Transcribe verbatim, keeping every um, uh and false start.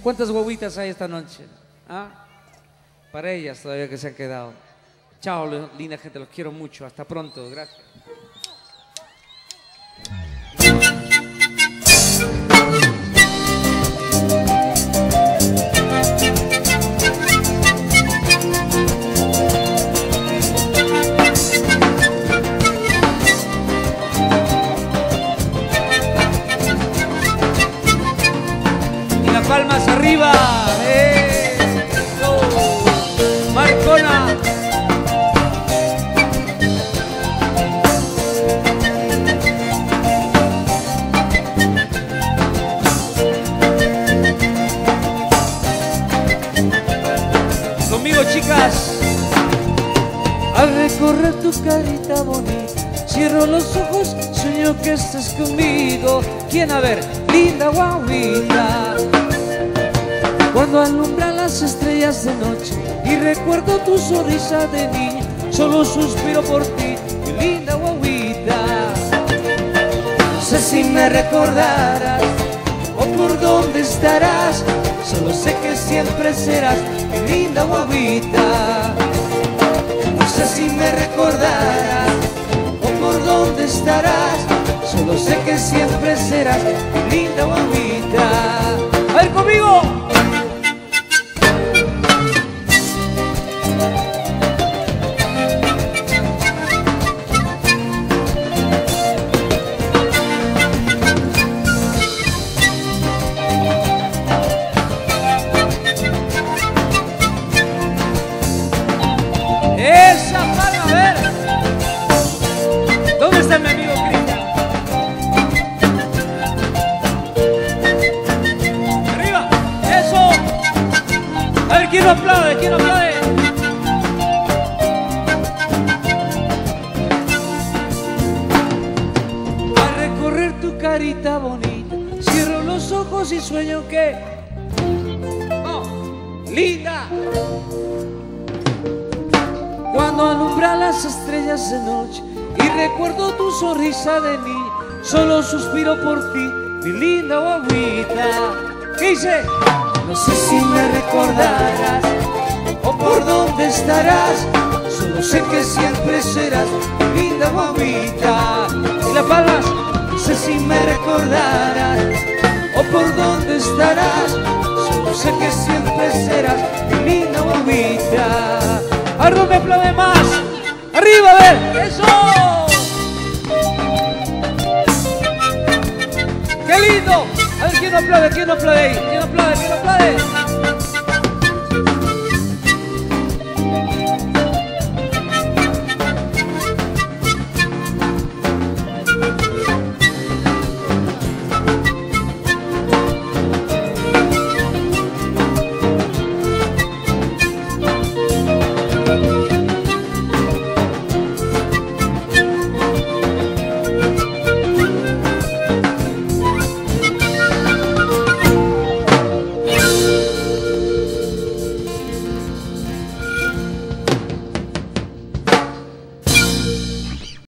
¿Cuántas guaguitas hay esta noche? ¿Ah? Para ellas todavía que se han quedado. Chao, linda gente, los quiero mucho. Hasta pronto, gracias. Palmas arriba, eh, oh, Marcona. Conmigo, chicas. Al recorrer tu carita bonita, cierro los ojos, sueño que estás conmigo. ¿Quién? A ver, linda guaguita. Cuando alumbran las estrellas de noche y recuerdo tu sonrisa de niña, solo suspiro por ti, mi linda guaguita. No sé si me recordarás o por dónde estarás, solo sé que siempre serás mi linda guaguita. No sé si me recordarás o por dónde estarás, solo sé que siempre serás mi linda guaguita. A ver, conmigo. Esa palma, a ver. ¿Dónde está mi amigo Cristian? Arriba, eso. A ver, ¿quién lo aplaude? ¿Quién lo aplaude? Al recorrer tu carita bonita, cierro los ojos y sueño que... Oh, linda. Cuando alumbran las estrellas de noche y recuerdo tu sonrisa de niña, solo suspiro por ti, mi linda guaguita. ¿Qué dice? No sé si me recordarás o por dónde estarás, solo sé que siempre serás mi linda guaguita. ¿Y las palmas? No sé si me recordarás o por dónde estarás, solo sé que siempre serás mi linda guaguita. A ver, ¿dónde aplaude más? ¡Arriba, a ver! ¡Eso! ¡Qué lindo! A ver, ¿quién no aplaude? ¿Quién no aplaude ahí? ¿Quién no aplaude? ¿Quién no aplaude?